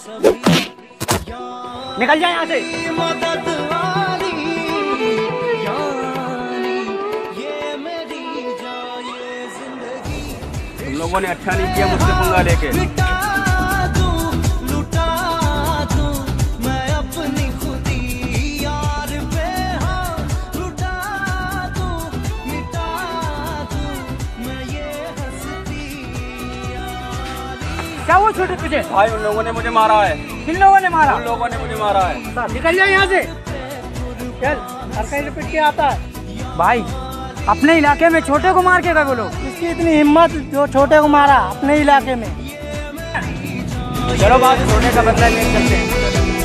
निकल जाए यहाँ से। तुम लोगों ने अच्छा नहीं किया मुझसे पंगा लेके। क्या वो छोटे तुझे? भाई उन लोगों ने मुझे मारा है। किन लोगों ने मारा? उन लोगों ने मुझे मारा है। निकल जाए यहाँ से। चल, हर कहीं रिपीट किया आता है। भाई अपने इलाके में छोटे को मार के गए वो लोग। इसकी इतनी हिम्मत जो छोटे को मारा अपने इलाके में। चलो बात छोटे का बदला ले चलते हैं।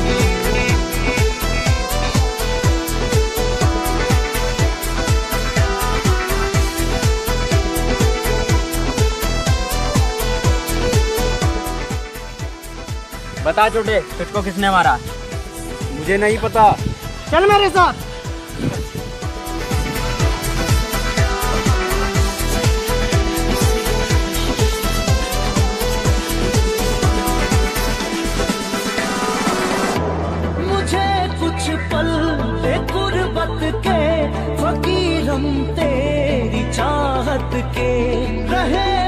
बता छोटे, तुझको किसने मारा? मुझे नहीं पता। चल मेरे साथ। मुझे कुछ पल दे गुर्बत के, फकीरम तेरी चाहत के रहे